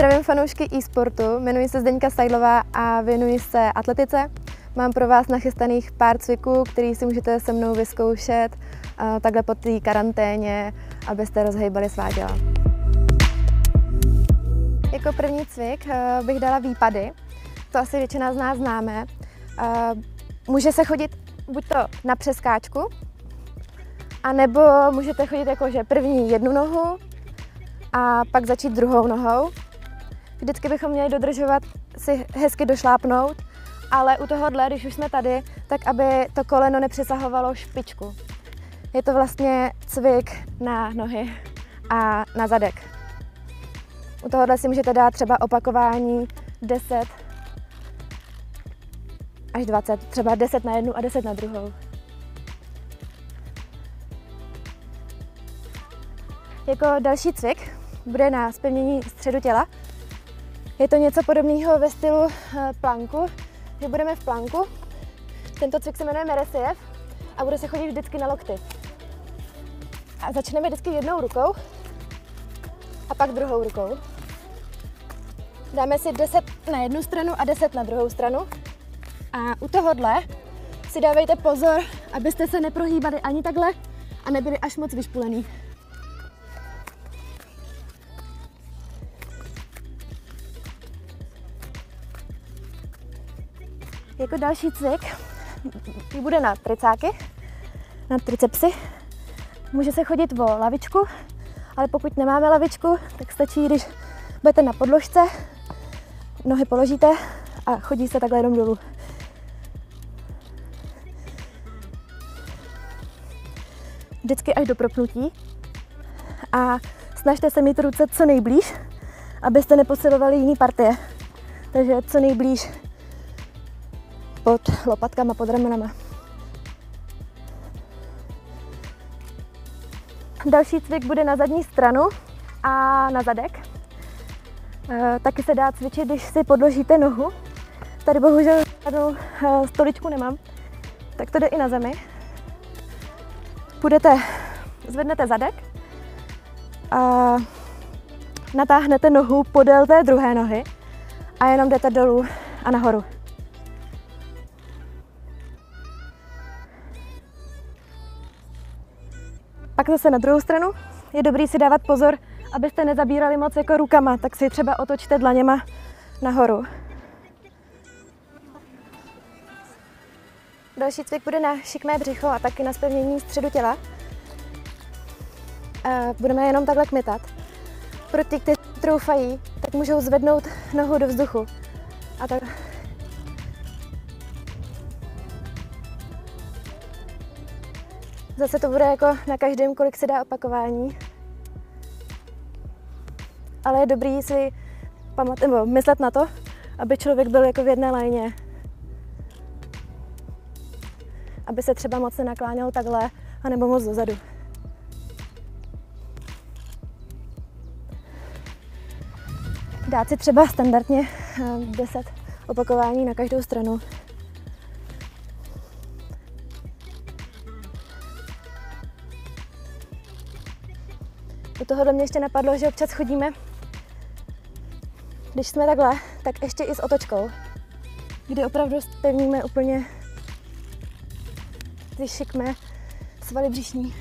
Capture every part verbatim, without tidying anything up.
Zdravím fanoušky e-sportu, jmenuji se Zdeňka Seidlová a věnuji se atletice. Mám pro vás nachystaných pár cviků, který si můžete se mnou vyzkoušet uh, takhle po té karanténě, abyste rozhejbali svá těla. Jako první cvik uh, bych dala výpady, to asi většina z nás známe. Uh, může se chodit buď to na přeskáčku, anebo můžete chodit jakože první jednu nohu a pak začít druhou nohou. Vždycky bychom měli dodržovat si hezky došlápnout, ale u tohohle, když už jsme tady, tak aby to koleno nepřesahovalo špičku. Je to vlastně cvik na nohy a na zadek. U tohohle si můžete dát třeba opakování deset až dvacet, třeba deset na jednu a deset na druhou. Jako další cvik bude na zpevnění středu těla. Je to něco podobného ve stylu planku, že budeme v planku. Tento cvik se jmenuje Meresiev a bude se chodit vždycky na lokty. A začneme vždycky jednou rukou a pak druhou rukou. Dáme si deset na jednu stranu a deset na druhou stranu. A u tohohle si dávejte pozor, abyste se neprohýbali ani takhle a nebyli až moc vyšpulený. Jako další cvik bude na tricáky, na tricepsy. Může se chodit o lavičku, ale pokud nemáme lavičku, tak stačí, když budete na podložce, nohy položíte a chodí se takhle jenom dolů. Vždycky až do propnutí a snažte se mít ruce co nejblíž, abyste neposilovali jiný partie. Takže co nejblíž pod lopatkama, pod ramenama. Další cvik bude na zadní stranu a na zadek. E, taky se dá cvičit, když si podložíte nohu. Tady bohužel žádnou e, stoličku nemám, tak to jde i na zemi. Půjdete, zvednete zadek a natáhnete nohu podél té druhé nohy a jenom jdete dolů a nahoru. Pak zase na druhou stranu je dobrý si dávat pozor, abyste nezabírali moc jako rukama, tak si třeba otočte dlaněma nahoru. Další cvik bude na šikmé břicho a taky na zpevnění středu těla. Budeme jenom takhle kmitat. Pro ty, kteří troufají, tak můžou zvednout nohu do vzduchu. A tak. Zase to bude jako na každém, kolik se dá opakování. Ale je dobrý si pamat, nebo myslet na to, aby člověk byl jako v jedné lajně. Aby se třeba moc nenakláněl takhle, anebo moc dozadu. Dát si třeba standardně deset opakování na každou stranu. U tohohle mě ještě napadlo, že občas chodíme, když jsme takhle, tak ještě i s otočkou, kdy opravdu zpevníme úplně ty šikmé svaly břišní.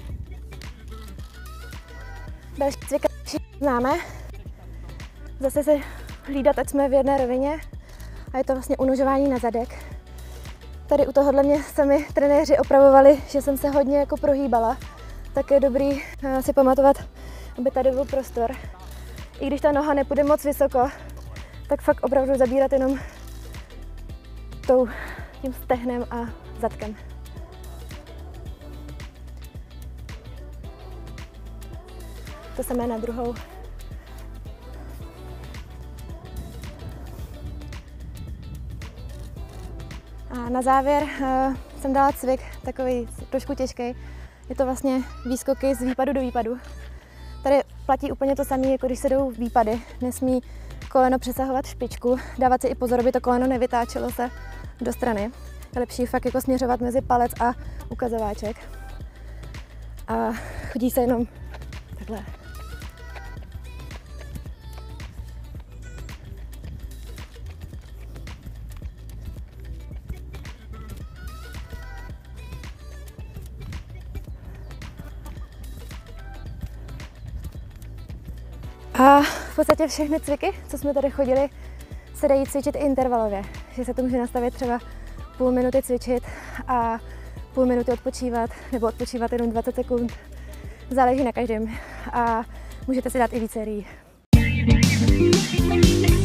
Další cvik známe. Zase se hlídat, ať jsme v jedné rovině a je to vlastně unožování na zadek. Tady u tohohle mě sami trenéři opravovali, že jsem se hodně jako prohýbala, tak je dobrý si pamatovat, aby tady byl prostor. I když ta noha nepůjde moc vysoko, tak fakt opravdu zabírat jenom tou, tím stehnem a zadkem. To samé na druhou. A na závěr uh, jsem dala cvik, takový trošku těžký. Je to vlastně výskoky z výpadu do výpadu. Tady platí úplně to samé, jako když se jdou výpady. Nesmí koleno přesahovat špičku, dávat si i pozor, aby to koleno nevytáčelo se do strany. Je lepší fakt jako směřovat mezi palec a ukazováček. A chodí se jenom takhle. A v podstatě všechny cviky, co jsme tady chodili, se dají cvičit intervalově. Že se to může nastavit třeba půl minuty cvičit a půl minuty odpočívat, nebo odpočívat jenom dvacet sekund. Záleží na každém a můžete si dát i víc sérií.